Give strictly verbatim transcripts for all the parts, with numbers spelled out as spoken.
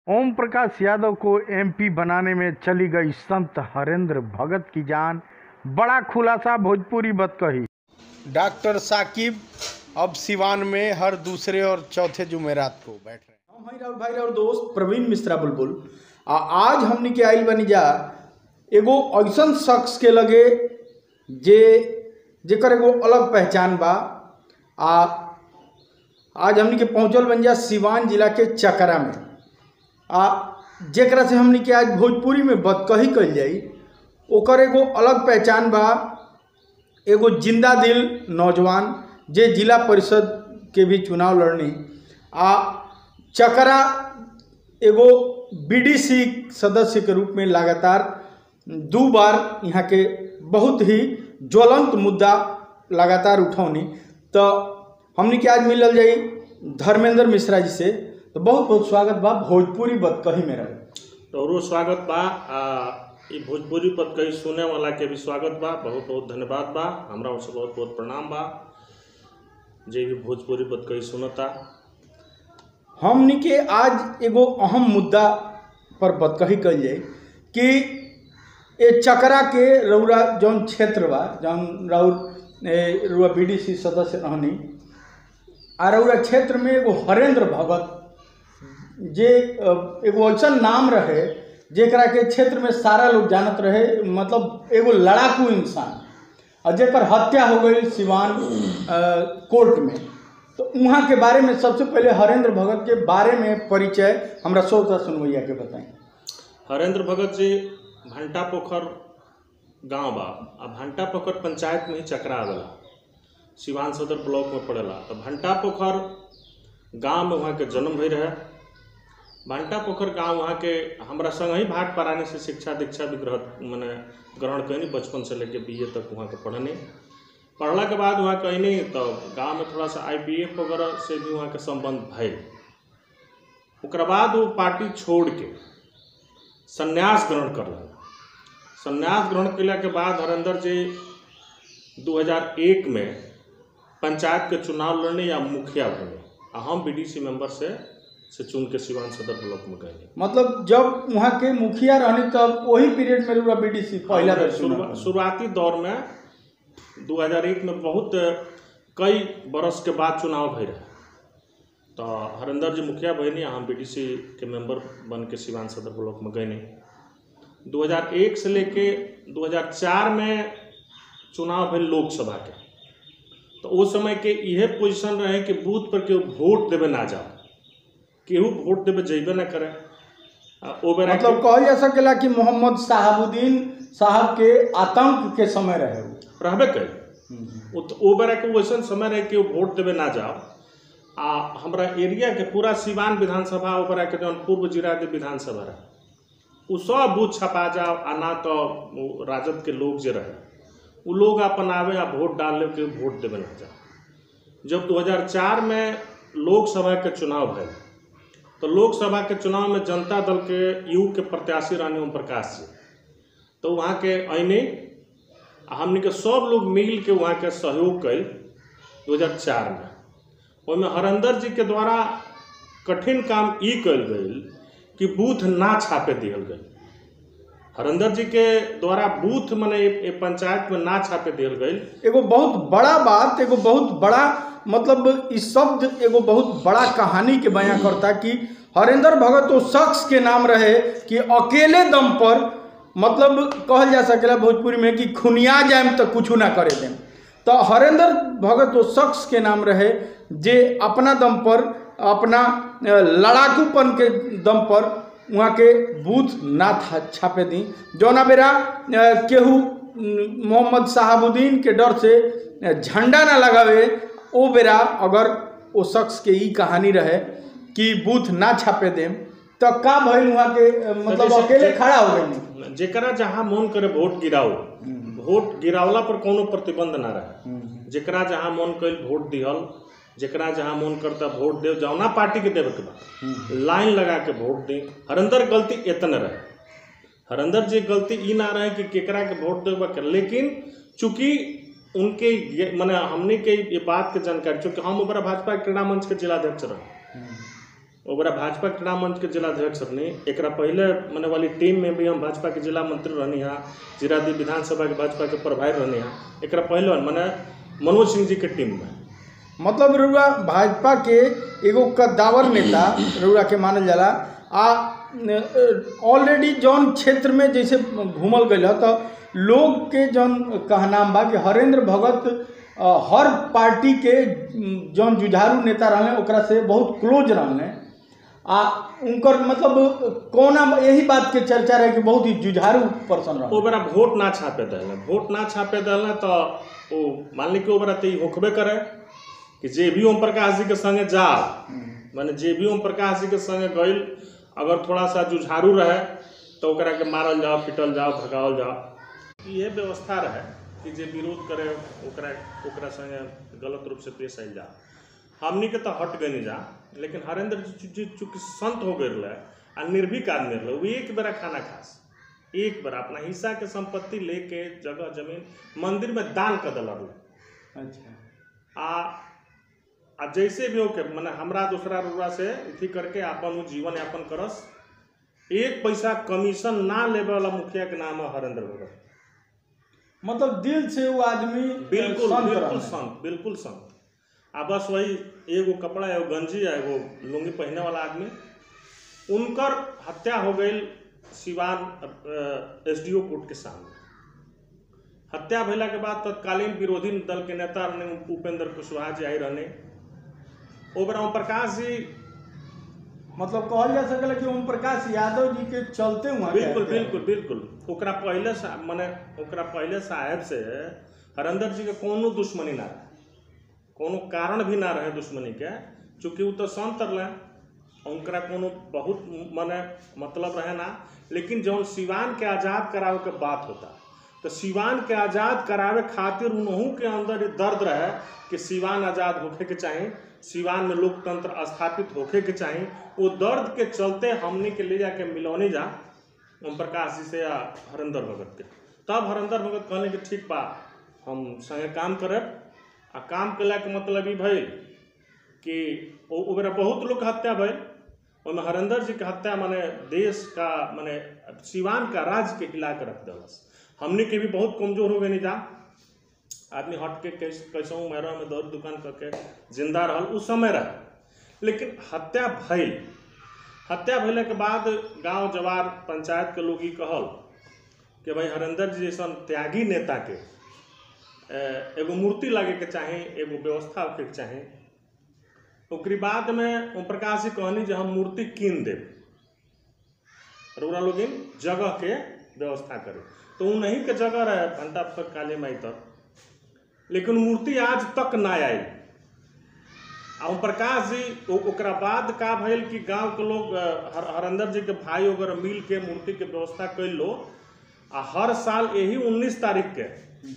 ओम प्रकाश यादव को एमपी बनाने में चली गई संत हरेंद्र भगत की जान, बड़ा खुलासा भोजपुरी बतकही। डॉक्टर साकिब अब सिवान में हर दूसरे और चौथे जुमेरात को बैठ रहे हैं। हम भाई राहुल भाई और दोस्त प्रवीण मिश्रा बुलबुल आ आज हमनी के आइल बनी जा एगो ऐसन शख्स के लगे जे जेकर एगो अलग पहचान बा। आ आज हमनी के पहुँचल बन जा सिवान जिला के चकरा में, आ जेकरा से हमनी के आज भोजपुरी में बतकही कल जाई। ओकर एगो अलग पहचान बा, एगो जिंदा दिल नौजवान जे जिला परिषद के भी चुनाव लड़नी आ चकरा एगो बीडीसी सदस्य के रूप में लगातार दो बार यहाँ के बहुत ही ज्वलंत मुद्दा लगातार उठौनी। तो हमने के आज मिलल जाई धर्मेंद्र मिश्रा जी से। तो बहुत बहुत स्वागत बा भोजपुरी बतकही में रहे। तोहरो स्वागत बा। आ ई भोजपुरी बतकही सुने वाला के भी स्वागत बा, बहुत बहुत धन्यवाद बा। हमरा ओर से बहुत बहुत प्रणाम बा जे भी भोजपुरी बतकही सुनता। हमनी के आज एगो अहम मुद्दा पर बतकही कल जाए कि ए चकरा के रउरा जौन क्षेत्र बा, जौन राउर रुआ बीडीसी सदस्य रहनी आ रउरा क्षेत्र में एगो हरेंद्र भगत जे एगो ऐसा नाम रहे जेकरा के क्षेत्र में सारा लोग जानत रहे, मतलब एगो लड़ाकू इंसान, और जेकर हत्या हो गई सिवान कोर्ट में। तो वहाँ के बारे में सबसे पहले हरेंद्र भगत के बारे में परिचय हमरा श्रोता सुनवैया के बताएं। हरेंद्र भगत जी भंटा पोखर गांव बा, आ भंटा पोखर पंचायत में ही चकरा आवेला, सिवान सदर ब्लॉक में पड़ेला। तो भंटा पोखर गांव में वहाँ के जन्म भई रहे। भंटा पोखर गांव वहाँ के हमरा संग ही भाट परानी से शिक्षा दीक्षा भी ग्रहण मैंने ग्रहण कैनी, बचपन से लेके बीए तक वहाँ के पढ़नी। पढ़ला के बाद वहाँ कैनी तो गांव में थोड़ा सा आईपीएफ वगैरह से भी वहाँ के संबंध भइल। ओकरा बाद वो पार्टी छोड़ के संन्यास ग्रहण कर लेना। संन्यास ग्रहण कैला के बाद हरेंद्र जी दो हज़ार एक में पंचायत के चुनाव लड़ने या मुखिया बने, आ हम बीडीसी मेंबर से से चुन के सिवान सदर ब्लॉक में गए। मतलब जब वहाँ के मुखिया रहनी तब वही पीरियड में रुआ बीडीसी पहला शुरुआती शुरुआती दौर में दो हज़ार एक में बहुत कई बरस के बाद चुनाव भई रहे। तो हरेंद्र जी मुखिया बहनी, हम बीडीसी के मेंबर बन के सिवान सदर ब्लॉक में गए नहीं। दो हज़ार एक से लेके दो हज़ार चार में चुनाव भइल लोकसभा के। तो उस समय के यह पोजीशन रहे कि बूथ पर केहू वोट देवे ना जाओ, केहू वोट देवे जेबे ना करे। मतलब कहल जा सकेला कि मोहम्मद साहबुद्दीन साहब के आतंक के समय रहे रहबे करे। ओ बेरा के वैसन समय रहे कि वोट देवे ना जाओ। आ हमरा एरिया के पूरा सिवान विधानसभा ओकरा के जौन पूर्व जिरादे विधानसभा रहे, उ सब बूथ छपा जाओ। आ ना तो राजद के लोग जे रहे उ लोग अपन आवे आ वोट डाल ले के वोट देवे ना जाओ। जब दो हज़ार चार में लोकसभा के चुनाव भइल तो लोकसभा के चुनाव में जनता दल के यू के प्रत्याशी रानी ओम प्रकाश जी, तो वहाँ के अने हमने के सब लोग मिल के वहाँ के सहयोग कल दो हज़ार चार में। ओहिमे हरेंद्र जी के द्वारा कठिन काम ई कल गई कि बूथ ना छापे दिहल गई। हरेंद्र जी के द्वारा बूथ मने पंचायत में ना छापे दिहल गई। एगो बहुत बड़ा बात, एगो बहुत बड़ा मतलब इस शब्द एगो बहुत बड़ा कहानी के बयां करता कि हरेंद्र भगत वो शख्स के नाम रहे कि अकेले दम पर, मतलब कहल जा सकेला भोजपुरी में कि खुनिया जाए तो कुछ ना करे दें। तो हरेंद्र भगत वो शख्स के नाम रहे जे अपना दम पर, अपना लड़ाकूपन के दम पर वहाँ के बूथ ना छापे दी। जौना बेरा केहू मोहम्मद साहबुद्दीन के डर से झंडा ना लगावे, ओ बेरा अगर वो शख्स के ई कहानी रहे कि बूथ ना छापे देम तो का भइल वहाँ के, मतलब अकेले खड़ा हो गए। जेकरा जहाँ मन करे वोट गिराओ, वोट गिरावला पर कोनो प्रतिबंध ना रहे। जेकरा जहाँ मन कइल वोट दिहल, जेकरा जहाँ मन करता वोट दे, जौना पार्टी के देवे के बा लाइन लगा के वोट दे। हरेंद्र गलती इतने रहे, हरेंद्र जी गलती ई ना रहे कि केकरा के वोट देवे के, लेकिन चूंकि उनके मैंने हमने के ये बात के जानकारी, चूँकि हम ऊपर भाजपा क्रीड़ा मंच के जिलाध्यक्ष रहे, ओकरा भाजपा क्रीड़ा मंच के जिलाध्यक्ष रहनी। एक पहले मने वाली टीम में भी हम भाजपा के जिला मंत्री रहनी हाँ, जीरादेव विधानसभा के भाजपा के प्रभारी रहनी हाँ। एक पहले मने मनोज सिंह जी के टीम में। मतलब रउरा भाजपा के एगो कद्दावर नेता रउरा के मानल जाला। आ ऑलरेडी जौन क्षेत्र में जैसे घूमल गई तो लोग के जौन कहनाम बा कि हरेंद्र भगत आ, हर पार्टी के जौन जुझारू नेता रहने ओकरा से बहुत क्लोज रहने। आ उनकर मतलब कोना यही बात के चर्चा रहे कि बहुत ही जुझारू पर्सन रहे। ओ बेरा वोट ना छापे दिले, वोट ना छापे दिले तो ओ मान ली कि ओ बेरा तो होखबे करे कि जे भी ओम प्रकाश जी के संगे जाओ, माने जे भी ओम प्रकाश जी के संगे गइल अगर थोड़ा सा जुझारू रहे तो ओकरा के मारल जाओ, पिटल जाओ, भगावल जाओ। ये व्यवस्था रहे कि जे विरोध करे ओकरा ओकरा संगे गलत रूप से पेश आइल जाओ। हमनी के तो हट गई जा, लेकिन हरेंद्र जी चूँकि संत हो गए रहे आ निर्भीक आदमी रहे, वो एक बेरा खाना खास, एक बेरा अपना हिस्सा के संपत्ति लेके जगह जमीन मंदिर में दान कर दिल रहे। अच्छा। आ आ जैसे भी हो के मैंने हमरा दूसरा रुआ से इथी करके अपन जीवन यापन करस। एक पैसा कमीशन ना लेवे वाला मुखिया के नाम है हरेंद्र भगत। मतलब दिल से वो आदमी बिल्कुल संत बिल्कुल रहने। संत, बिल्कुल संत। आ बस वही एगो कपड़ा एगो गंजी एगो लुंगी पहने वाला आदमी। उनकर हत्या हो गई सिवान एसडीओ कोर्ट के सामने। हत्या भैला के बाद तत्कालीन विरोधी दल के नेता रहने उपेंद्र कुशवाहा जी आई रहने। ओ बेरा ओम प्रकाश जी मतलब कहल जा सकला कि ओम प्रकाश यादव जी के चलते हुआ बिल्कुल बिल्कुल बिल्कुल ओकरा पहले माने ओकरा पहले साहेब से हरेंद्र जी के कोनो दुश्मनी ना रहे, कोनो कारण भी ना रहे दुश्मनी के, चूँकि वो तो संत रहे उनकरा कोनो बहुत माने मतलब रहे ना। लेकिन जौन सिवान के आज़ाद करावे के बात होता तो सिवान के आज़ाद करावे खातिर उन्हों के अंदर दर्द रहे कि सिवान आज़ाद होके के चाहिए, सिवान में लोकतंत्र स्थापित होके के चाहिए। वो दर्द के चलते हमने के ले जाके मिलौनी जा ओम प्रकाश जी से या हरेंद्र भगत के। तब हरेंद्र भगत कहने कि ठीक बा हम संगे काम करे। आ काम कला के मतलब ही भइल कि ओ बेरा बहुत लोग हत्या भइल, ओमें हरेंद्र जी के हत्या माने देश का माने सिवान का राज्य के हिला के रख दिलस। हमने के भी बहुत कमजोर हो गए नहीं जा, आदमी हट के कैस कैसों मेहरा में दौड़ दुकान करके जिंदा रहल उस समय रहे। लेकिन हत्या भइल, हत्या भइले के बाद गांव जवार पंचायत के लोग ही कहल कि भाई हरेंद्र जी जैसन त्यागी नेता के एगो मूर्ति लगे के चाहे, एगो व्यवस्था होके के चाहे। ओकरी बाद में ओम प्रकाश जी कहनी जो हम मूर्ति कीन देव, रउरा लोग जगह के व्यवस्था करे। तो उन्हीं के जगह रहे घंटा तक काली माई तक, लेकिन मूर्ति आज तक ना आई। ओम प्रकाश जी ओकरा बाद का भइल कि गांव के लोग हर, हरेंद्र जी के भाई वगैरह मिल के मूर्ति के व्यवस्था कर लो। आ हर साल यही उन्नीस तारीख के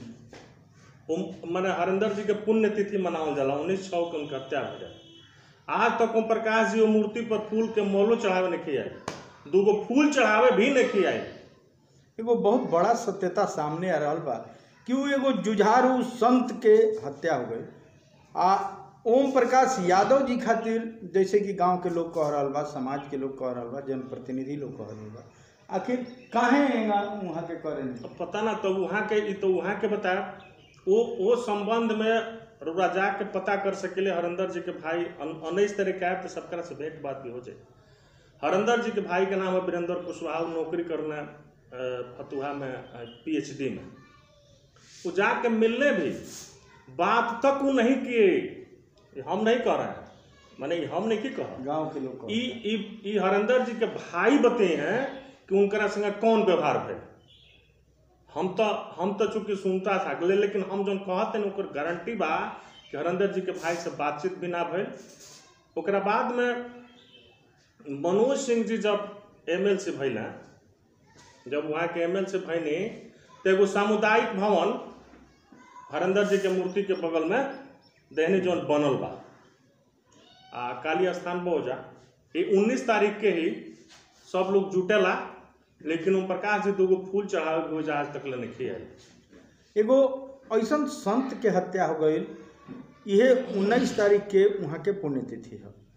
मैंने हरेंद्र जी के पुण्यतिथि मनावल जाला। उन्नीस छः के उनका हत्या हो जाए। आज तक ओम प्रकाश जी वो मूर्ति पर फूल के मोलो चढ़ावे नहीं आई, दूगो फूल चढ़ावे भी नहीं आई। एगो बहुत बड़ा सत्यता सामने आ रहा बा कि वो एगो जुझारू संत के हत्या हो गई। आ ओम प्रकाश यादव जी खातिर जैसे कि गांव के लोग कह रहा बा, समाज के लोग कह रहा बा, जनप्रतिनिधि लोग कह रहा बा, आखिर काहे वहाँ के करे नहीं पता ना। तो वहाँ के तो वहाँ के बताया वो वो संबंध में रुआ जाके पता कर सकेले। हरेंद्र जी के भाई उन्नीस तारीख आए तो सबका से भेंट बात भी हो जाए। हरेंद्र जी के भाई के नाम है वीरेंद्र कुशवाहा, नौकरी करना फतुहा में पीएचडी में। वो जाके मिलने भी बात तक वो नहीं किए, हम नहीं कह रहे हैं, माने हम नहीं की कह गांव के लोग ई ई हरेंद्र जी के भाई बते हैं कि उनकरा संगे कौन व्यवहार भइल। हम तो हम तो चूंकि सुनता था, लेकिन हम जो कहते हैं ओकर गारंटी बा कि हरेंद्र जी के भाई से बातचीत भी ना भइल। ओकरा बाद में मनोज सिंह जी जब एम एल सी भैल, जब वहाँ के एम एल सी भैनी तो एगो सामुदायिक भवन हरेंद्र जी के मूर्ति के बगल में देहनी जोन बनल बा आ काली स्थान बोजा। ये उन्नीस तारीख के ही सब लोग जुटेला, लेकिन ओम प्रकाश जी दूगो फूल चढ़ावे हो जा आज तक ले नहीं आई। एगो ऐसा संत के हत्या हो गई, यह उन्नीस तारीख के वहाँ के पुण्यतिथि है।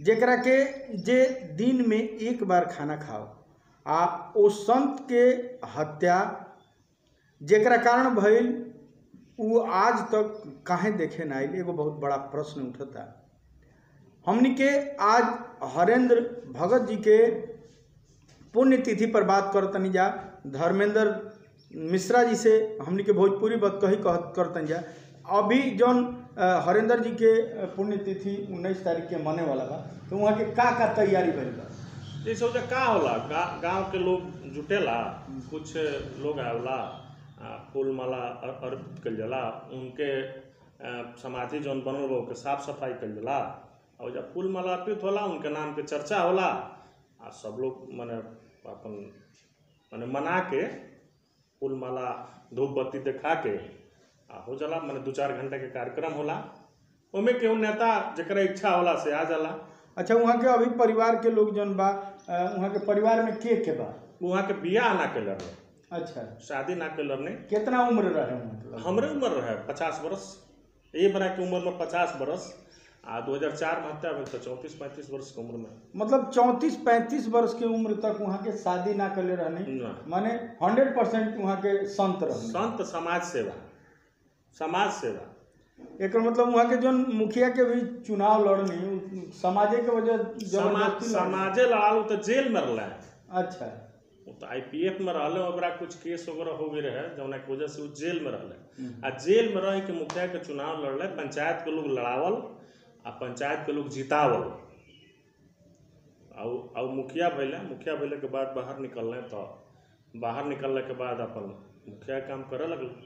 जेकरा के जे दिन में एक बार खाना खाओ आ ओ संत के हत्या जेकरा कारण भइल वो आज तक काहे देखे ना आइल, एगो बहुत बड़ा प्रश्न उठता। हमनी के आज हरेंद्र भगत जी के पुण्यतिथि पर बात करतनी जा। धर्मेंद्र मिश्रा जी से हमनी के भोजपुरी बात कही कहत करतनी जा। अभी जौन हरेंद्र जी के पुण्यतिथि उन्नीस तारीख के मने वाला बा, तो वहाँ के का का तैयारी भइल बा? जैसे हो का होला गा, गाँव के लोग जुटेला, कुछ लोग आवेला, फूल माला अर्पित कल जाला, उनके समाधि जौन बनल बा ओके साफ सफाई कल जाला, और जब फूल माला अर्पित होला उनके नाम के चर्चा होला, आ सब लोग मने अपन मने मना के फूल माला धूप बत्ती देखा के आ हो जाला। मने दो चार घंटे के कार्यक्रम होला, ओमे केहू नेता जकरा इच्छा होला से आ जाला। अच्छा, वहाँ के अभी परिवार के लोग जौन बा, वहाँ के परिवार में के के बा? वहाँ के बियाह ना कैलर रहे। अच्छा, शादी ना कैलर ने। कितना उम्र रहे? मतलब हमरे उम्र रहे पचास बरस, ये बना के उम्र में पचास बरस, आ दो हजार चार में हत्या भेल तो चौंतीस पैंतीस वर्ष के उम्र में। मतलब चौंतीस पैंतीस वर्ष की उम्र तक वहाँ के शादी ना करले रहने, माने हंड्रेड परसेंट वहाँ के संत रहने। संत समाज सेवा, समाज सेवा। एक मतलब वहाँ के जो मुखिया के भी चुनाव लड़नी समाजे के वजह समाज समाजे लड़ाल तो जेल में रहा। अच्छा, वो तो आई पी एफ में रहले, ओकरा कुछ केस वगैरह हो गए रहे जौना की वजह से वो जेल में रहले। आ जेल में रह के मुखिया के चुनाव लड़ले, पंचायत के लोग लड़ावल आ पंचायत के लोग जितावल, और मुखिया भैले। मुखिया भैले के बाद बाहर निकलने, तो बाहर निकलने के बाद अपन मुखिया काम करे लगल।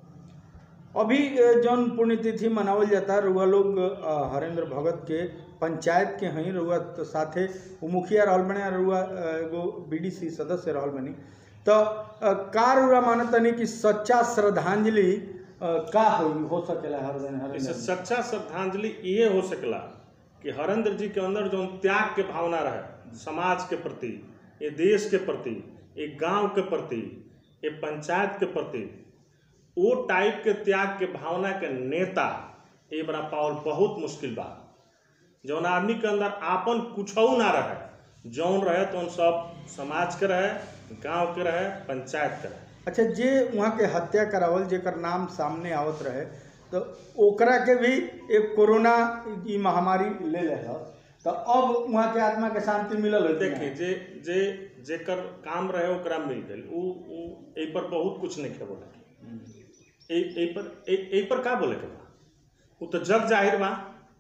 अभी जौन पुण्यतिथि मनावल जाता है, रुआ लोग हरेंद्र भगत के पंचायत के हई, रुआ तो साथे वो मुखिया रहल बने, रुआ एगो बी डी सी सदस्य रहल बनी, तो का रुआ मानता नहीं कि सच्चा श्रद्धांजलि का होई हो सकेला? हरेंद्र इससे सच्चा श्रद्धांजलि ये हो सकेला कि हरेंद्र जी के अंदर जो त्याग के भावना रहे, समाज के प्रति, ये देश के प्रति, ये गांव के प्रति, ये पंचायत के प्रति, वो टाइप के त्याग के भावना के नेता ये बड़ा पावल बहुत मुश्किल बा। जौन आदमी के अंदर आपन कुछ ना रहे, जौन रहे तो सब समाज के रहे, गांव के रहे, पंचायत के रहे। अच्छा, जे वहाँ के हत्या करावल जेकर नाम सामने आवत रहे, तो ओकरा के भी एक कोरोना की महामारी ले ले, तो अब वहाँ के आत्मा के शांति मिलल है? देखिए, जे जे जेकर काम रहे ओकरा मिल गई, उ उ ए पर बहुत कुछ नहीं के बोले, ए ए पर ए, ए पर का बोले के बा? वो तो जग जाहिर बा,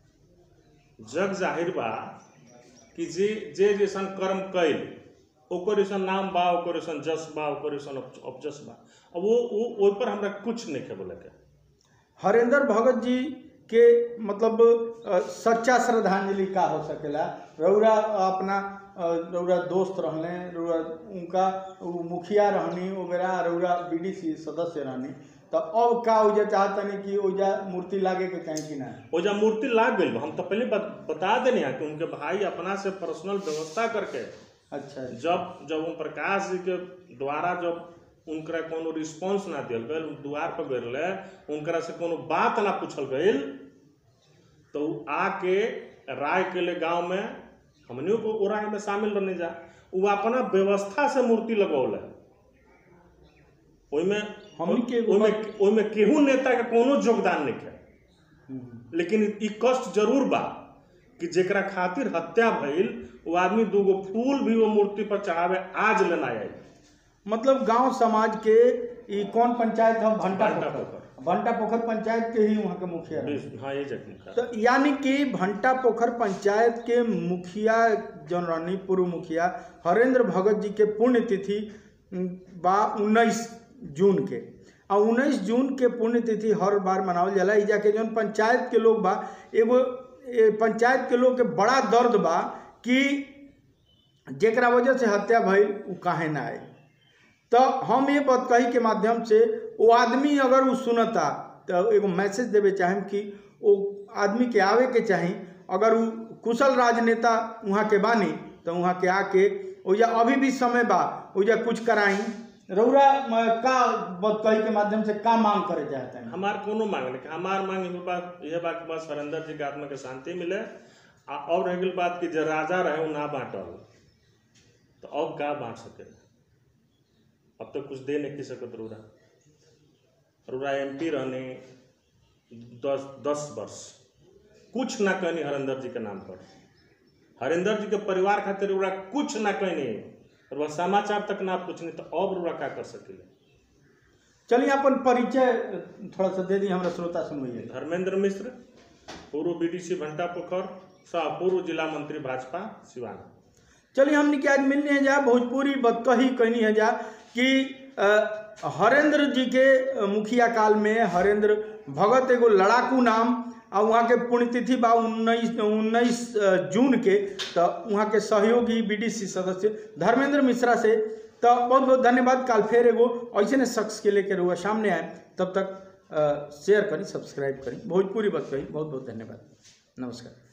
जग जाहिर बा कि जे जे जैसन कर्म कैल ओकर ऐसा नाम बा, ओकर ऐसा जस बा, ओकर ऐसा अपजस बा। अब वो वो ओइ पर हमरा कुछ नहीं के बोले के। हरेंद्र भगत जी के मतलब सच्चा श्रद्धांजलि का हो सकेला? रउरा अपना रउरा दोस्त रहने, रउरा उनका मुखिया रहनी वगैरह, रउरा बी डी सी सदस्य रहनी, तो अब का ओजा चाहतनी कि ओजा मूर्ति लागे के चाहे कि ना? ओजा मूर्ति लाग गई, हम तो पहले बता देने हैं कि उनके भाई अपना से पर्सनल व्यवस्था करके, अच्छा, जब जब ओम प्रकाश जी के द्वारा जब उनकरा कोनो रिस्पॉन्स ना दिल गए, द्वार पर गए, उनकरा से कोनो बात ना पूछल गई, तो आके राय के ले गाँव में हमनियों को ओ राय में शामिल रहने जा, वो अपना व्यवस्था से मूर्ति लगौल है। ओइमे ओइमे केहू नेता के कोनो योगदान नहीं है, लेकिन ई कष्ट जरूर बा कि जेकरा खातिर हत्या भइल वो आदमी दूगो फूल भी वो मूर्ति पर चढ़ावे आज लेना आई। मतलब गांव समाज के ई कौन पंचायत है? भंटा पोखर। भंटा पोखर पंचायत के ही वहाँ के मुखिया। हाँ, ये जगह तो यानी कि भंटा पोखर पंचायत के मुखिया जौन रहनी, पूर्व मुखिया हरेंद्र भगत जी के पुण्यतिथि बा उन्नीस जून के, और उन्नीस जून के पुण्यतिथि हर बार मनावल जाला। इजा के जौन पंचायत के लोग बा, एगो पंचायत के लोग के बड़ा दर्द बा कि जेकरा वजह से हत्या भइल उ काहे ना आए। तो हम ये बात कही के माध्यम से वो आदमी अगर वो सुनता तो एगो मैसेज देवे चाहें कि वो आदमी के आवे के चाही, अगर वो कुशल राजनेता वहाँ के बानी तो वहाँ के आके ओजा अभी भी समय बा, ओजा कुछ कराई। रउरा का बात कही के माध्यम से का मांग करे चाहते हैं? हमार कोनो मांग नहीं, हमार मांग यह बा यह बा कि बस हरेंद्र जी के आत्मा के शांति मिले, आ अब रह गई बात कि जो राजा रहे वो ना बांटल, तो अब का बांट सके? अब तो कुछ दे नहीं की सकत। रूरा रूरा एम पी रहने दस दस वर्ष, कुछ ना कहनी हरेंद्र जी के नाम पर। हरेंद्र जी के परिवार खातिर रूरा कुछ ना कहनी, और वह समाचार तक ना पूछनी, तो अब रूरा क्या कर सकेले? चलिए अपन परिचय थोड़ा सा दे दी हमारा श्रोता सुनवाइए। धर्मेंद्र मिश्र, पूर्व बीडीसी भंटा पोखर, सह पूर्व जिला मंत्री भाजपा सिवान। चलिए हमने क्या आज मिलने हैं जा भोजपुरी बतकही कहनी है जा कि हरेंद्र जी के मुखिया काल में हरेंद्र भगत एगो लड़ाकू नाम, और वहाँ के पुण्यतिथि बा उन्नीस उन्नीस जून के, तो वहाँ के सहयोगी बीडीसी सदस्य धर्मेंद्र मिश्रा से। तो बहुत बहुत धन्यवाद। काल फिर एगो ऐसे शख्स के लेकर हुआ सामने आए, तब तक शेयर करी, सब्सक्राइब करी। भोजपुरी बतकही बहुत बहुत धन्यवाद, नमस्कार।